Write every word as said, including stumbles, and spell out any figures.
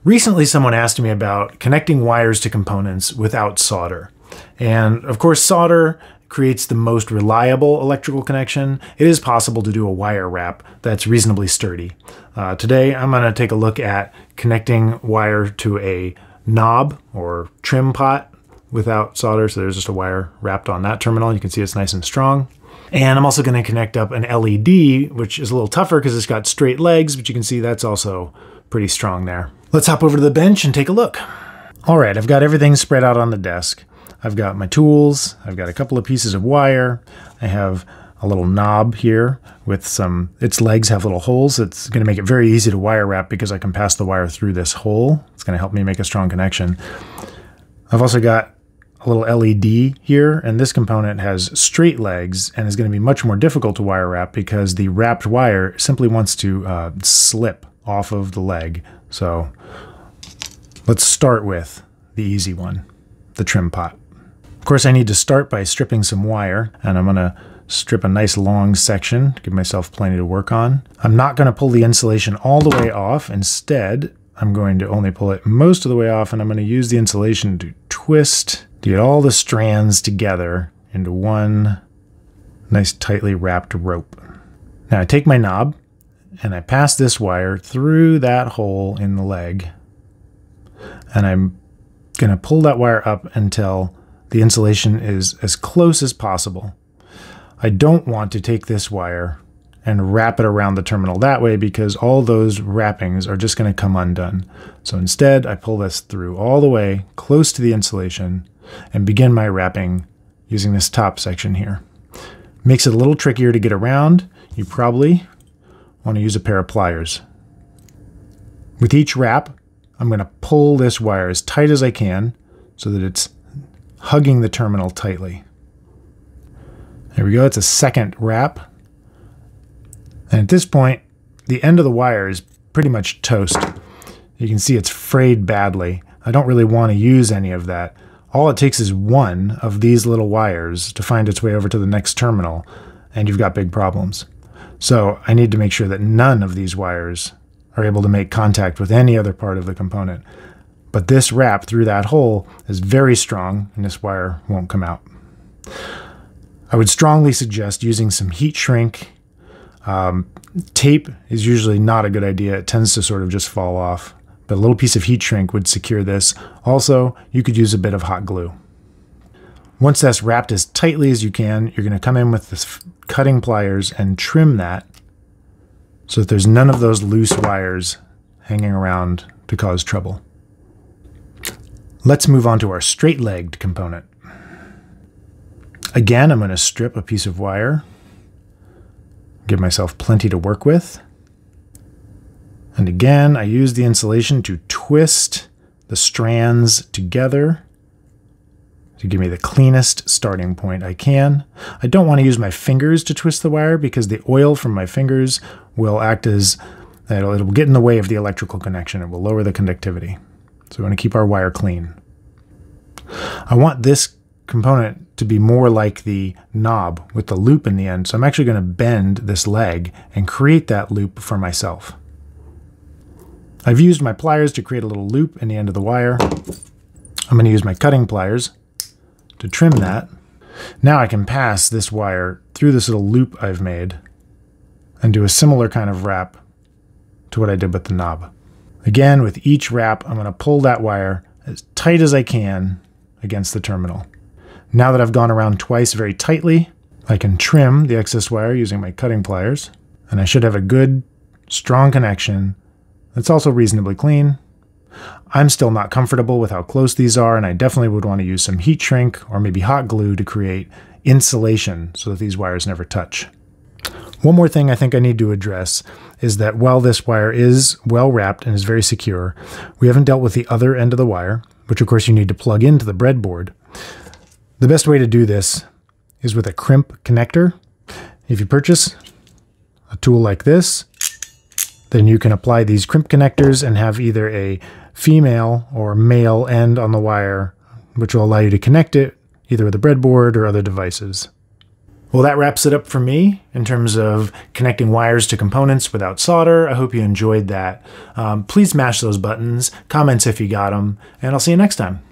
Recently, someone asked me about connecting wires to components without solder. And of course, solder creates the most reliable electrical connection. It is possible to do a wire wrap that's reasonably sturdy. Uh, today, I'm going to take a look at connecting wire to a knob or trim pot without solder. So there's just a wire wrapped on that terminal. You can see it's nice and strong. And I'm also going to connect up an L E D, which is a little tougher because it's got straight legs, but you can see that's also pretty strong there. Let's hop over to the bench and take a look. All right, I've got everything spread out on the desk. I've got my tools, I've got a couple of pieces of wire, I have a little knob here with some, its legs have little holes. It's going to make it very easy to wire wrap because I can pass the wire through this hole. It's going to help me make a strong connection. I've also got a little L E D here, and this component has straight legs and is going to be much more difficult to wire wrap because the wrapped wire simply wants to uh, slip off of the leg. So let's start with the easy one, the trim pot. Of course, I need to start by stripping some wire, and I'm going to strip a nice long section to give myself plenty to work on. I'm not going to pull the insulation all the way off. Instead, I'm going to only pull it most of the way off, and I'm going to use the insulation to twist to get all the strands together into one nice tightly wrapped rope. Now I take my knob and I pass this wire through that hole in the leg, and I'm going to pull that wire up until the insulation is as close as possible. I don't want to take this wire and wrap it around the terminal that way because all those wrappings are just going to come undone. So instead, I pull this through all the way close to the insulation and begin my wrapping using this top section here. Makes it a little trickier to get around. You probably want to use a pair of pliers. With each wrap, I'm going to pull this wire as tight as I can so that it's hugging the terminal tightly. There we go, it's a second wrap. And at this point, the end of the wire is pretty much toast. You can see it's frayed badly. I don't really want to use any of that. All it takes is one of these little wires to find its way over to the next terminal, and you've got big problems. So I need to make sure that none of these wires are able to make contact with any other part of the component. But this wrap through that hole is very strong, and this wire won't come out. I would strongly suggest using some heat shrink. Um, tape is usually not a good idea. It tends to sort of just fall off. But a little piece of heat shrink would secure this. Also, you could use a bit of hot glue. Once that's wrapped as tightly as you can, you're going to come in with the cutting pliers and trim that so that there's none of those loose wires hanging around to cause trouble. Let's move on to our straight-legged component. Again, I'm going to strip a piece of wire, give myself plenty to work with. And again, I use the insulation to twist the strands together to give me the cleanest starting point I can. I don't want to use my fingers to twist the wire because the oil from my fingers will act as, it'll, it'll get in the way of the electrical connection. It will lower the conductivity. So we want to keep our wire clean. I want this component to be more like the knob with the loop in the end. So I'm actually going to bend this leg and create that loop for myself. I've used my pliers to create a little loop in the end of the wire. I'm going to use my cutting pliers to trim that. Now I can pass this wire through this little loop I've made and do a similar kind of wrap to what I did with the knob. Again, with each wrap, I'm going to pull that wire as tight as I can against the terminal. Now that I've gone around twice very tightly, I can trim the excess wire using my cutting pliers, and I should have a good, strong connection that's also reasonably clean. I'm still not comfortable with how close these are, and I definitely would want to use some heat shrink or maybe hot glue to create insulation so that these wires never touch. One more thing I think I need to address is that while this wire is well wrapped and is very secure, we haven't dealt with the other end of the wire, which of course you need to plug into the breadboard. The best way to do this is with a crimp connector. If you purchase a tool like this, then you can apply these crimp connectors and have either a female or male end on the wire, which will allow you to connect it either with a breadboard or other devices. Well, that wraps it up for me in terms of connecting wires to components without solder. I hope you enjoyed that. Um, please mash those buttons, comments if you got them, and I'll see you next time.